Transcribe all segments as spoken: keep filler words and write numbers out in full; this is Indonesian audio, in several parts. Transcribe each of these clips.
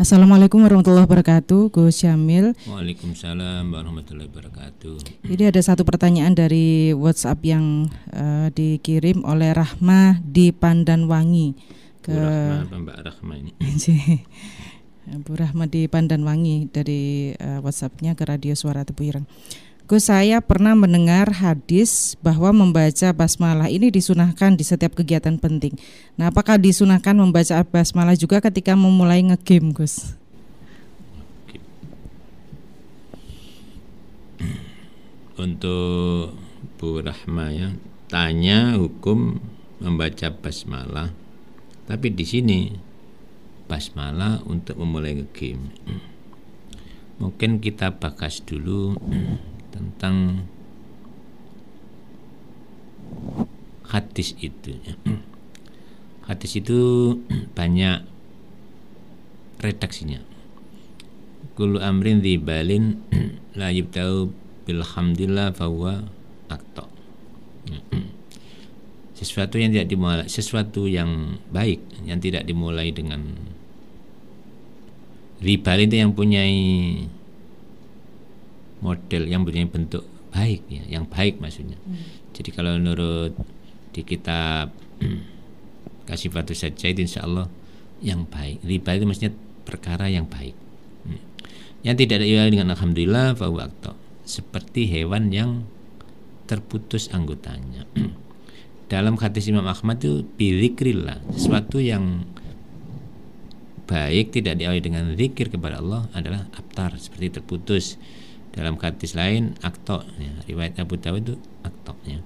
Assalamualaikum warahmatullahi wabarakatuh, Gus Syamil. Waalaikumsalam warahmatullahi wabarakatuh. Ini ada satu pertanyaan dari WhatsApp yang uh, dikirim oleh Rahma di Pandanwangi ke Bu Rahma, Mbak Rahma ini. Bu Rahma di Pandanwangi dari uh, WhatsAppnya ke Radio Suara Tebu Ireng. Gus, saya pernah mendengar hadis bahwa membaca basmalah ini disunahkan di setiap kegiatan penting. Nah, apakah disunahkan membaca basmalah juga ketika memulai ngegame, Gus? Untuk Bu Rahma ya, tanya hukum membaca basmalah. Tapi di sini basmalah untuk memulai ngegame. Mungkin kita bahas dulu tentang hadis itu. Hadis itu banyak redaksinya. Kullu amrin dzibalin la yubtau bilhamdillah fahuwa akta. Sesuatu yang tidak dimulai, sesuatu yang baik yang tidak dimulai dengan dzibalin itu yang punya model, yang punya bentuk baik ya, yang baik maksudnya. Hmm. Jadi kalau menurut di kitab Kasih Fatu saja itu insya Allah yang baik. Riba itu maksudnya perkara yang baik. Hmm. Yang tidak ada dengan alhamdulillah fahuwa akta. Seperti hewan yang terputus anggotanya. Dalam hadis Imam Ahmad itu bidzikrillah, sesuatu yang baik tidak diawali dengan zikir kepada Allah adalah abtar, seperti terputus. Dalam hadis lain akto ya, riwayat Abu Dawud itu akto ya.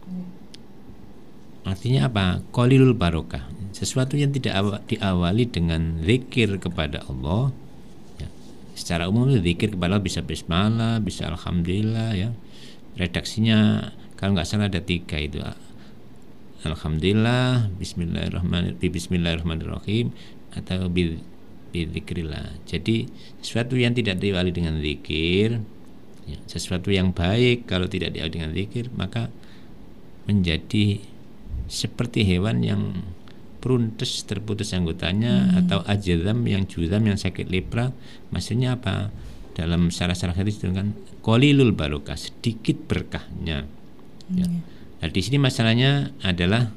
Artinya apa? Qalilul barokah, sesuatu yang tidak diawali dengan zikir kepada Allah ya. Secara umum zikir kepada Allah bisa bismillah, bisa alhamdulillah ya. Redaksinya kalau nggak salah ada tiga itu, alhamdulillah, bismillahirrahmanirrahim, bismillahirrahmanirrahim, atau bidzikrillah. Jadi sesuatu yang tidak diawali dengan zikir ya, sesuatu yang baik kalau tidak diawali dengan zikir maka menjadi seperti hewan yang pruntus, terputus anggotanya, hmm. atau ajzam yang juzam, yang sakit lepra. Maksudnya apa? Dalam syarah-syarah hadis itu kan qalilul barokah, sedikit berkahnya ya. Nah di sini masalahnya adalah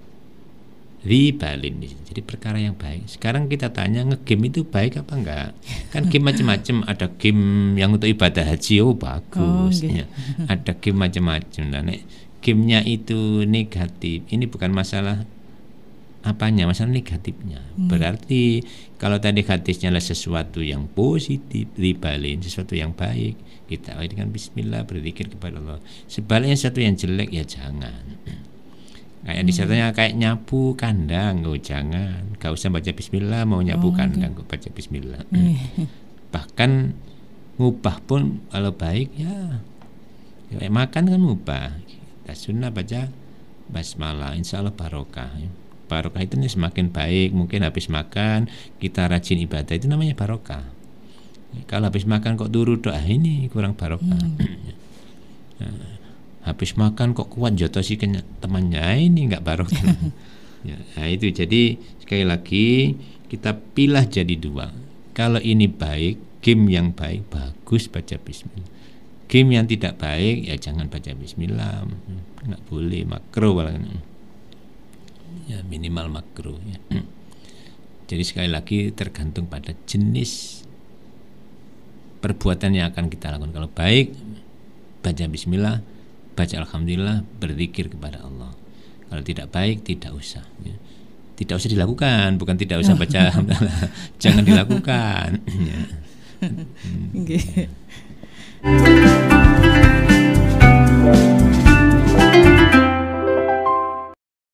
ribalin, jadi perkara yang baik. Sekarang kita tanya, ngegame itu baik apa enggak? Kan game macam-macam, ada game yang untuk ibadah haji, oh bagus. Oh, okay. Ya. Ada game macam-macam. Nah, nek gamenya itu negatif, ini bukan masalah apanya, masalah negatifnya. Hmm. Berarti kalau tadi hadisnya adalah sesuatu yang positif, ribalin, sesuatu yang baik, kita awali dengan bismillah, berzikir kepada Allah. Sebaliknya sesuatu yang jelek ya jangan. Kayak disatunya kayak nyapu kandang, oh jangan, gak usah baca bismillah, mau nyapu oh, kandang kok baca bismillah. Bahkan ngubah pun kalau baik ya, ya makan kan ngubah, kita sunnah baca basmalah, insya Allah barokah ya. Barokah itu nih semakin baik. Mungkin habis makan kita rajin ibadah, itu namanya barokah. Kalau habis makan kok turu doa, ini kurang barokah. hmm. Nah, habis makan kok kuat jotosi ke temannya, ini enggak barokah. Ya, nah itu jadi sekali lagi kita pilih jadi dua. Kalau ini baik, game yang baik bagus baca bismillah. Game yang tidak baik ya jangan baca bismillah, enggak boleh, makruh ya, minimal makruh ya. Jadi sekali lagi tergantung pada jenis perbuatan yang akan kita lakukan. Kalau baik baca bismillah, baca alhamdulillah, berzikir kepada Allah. Kalau tidak baik tidak usah ya. Tidak usah dilakukan, bukan tidak usah baca jangan dilakukan ya.